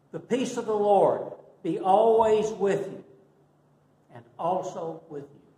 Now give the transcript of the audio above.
The peace of the Lord be always with you and also with you.